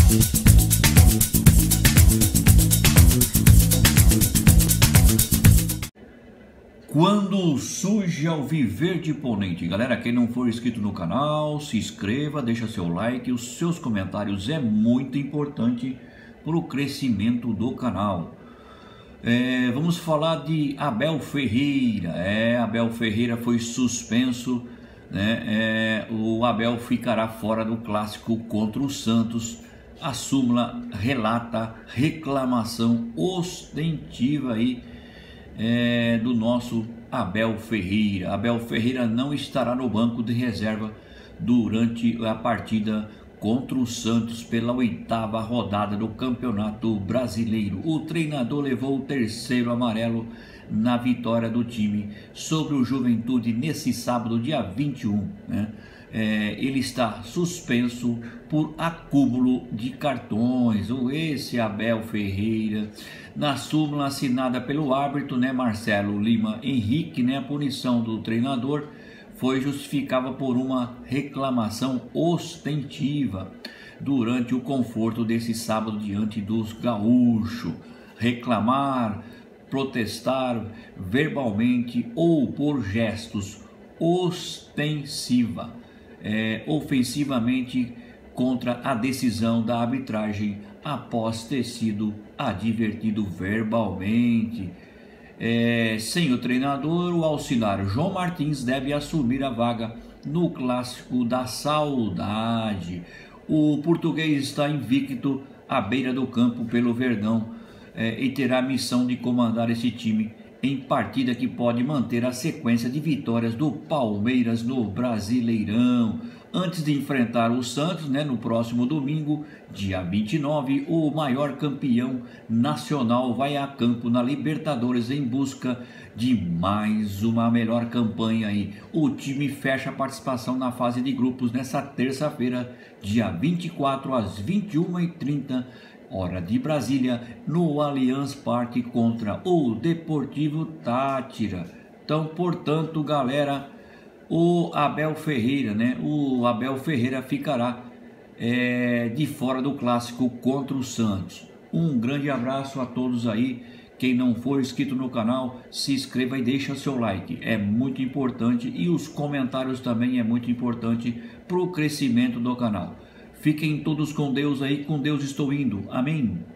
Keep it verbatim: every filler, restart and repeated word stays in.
Quando surge Alviverde Imponente. Galera, quem não for inscrito no canal, se inscreva, deixa seu like, os seus comentários é muito importante para o crescimento do canal. É, vamos falar de Abel Ferreira. É, Abel Ferreira foi suspenso, né? É, o Abel ficará fora do clássico contra o Santos. A súmula relata reclamação ostentiva aí É, do nosso Abel Ferreira. Abel Ferreira não estará no banco de reserva durante a partida contra o Santos pela oitava rodada do Campeonato Brasileiro. O treinador levou o terceiro amarelo na vitória do time sobre o Juventude nesse sábado, dia vinte e um, né? É, ele está suspenso por acúmulo de cartões. Ou esse Abel Ferreira, na súmula assinada pelo árbitro, né, Marcelo Lima Henrique, né, a punição do treinador foi justificada por uma reclamação ostentiva durante o conforto desse sábado diante dos gaúchos. Reclamar, protestar verbalmente ou por gestos ostensiva, é, ofensivamente contra a decisão da arbitragem após ter sido advertido verbalmente. É, sem o treinador, o auxiliar João Martins deve assumir a vaga no Clássico da Saudade. O português está invicto à beira do campo pelo Verdão, é, e terá a missão de comandar esse time em partida que pode manter a sequência de vitórias do Palmeiras no Brasileirão. Antes de enfrentar o Santos, né, no próximo domingo, dia vinte e nove, o maior campeão nacional vai a campo na Libertadores em busca de mais uma melhor campanha aí. O time fecha a participação na fase de grupos nessa terça-feira, dia vinte e quatro, às vinte e uma e trinta, hora de Brasília, no Allianz Parque contra o Deportivo Táchira. Então, portanto, galera, o Abel Ferreira, né? O Abel Ferreira ficará é, de fora do clássico contra o Santos. Um grande abraço a todos aí. Quem não for inscrito no canal, se inscreva e deixa seu like. É muito importante, e os comentários também é muito importante para o crescimento do canal. Fiquem todos com Deus aí, com Deus estou indo. Amém.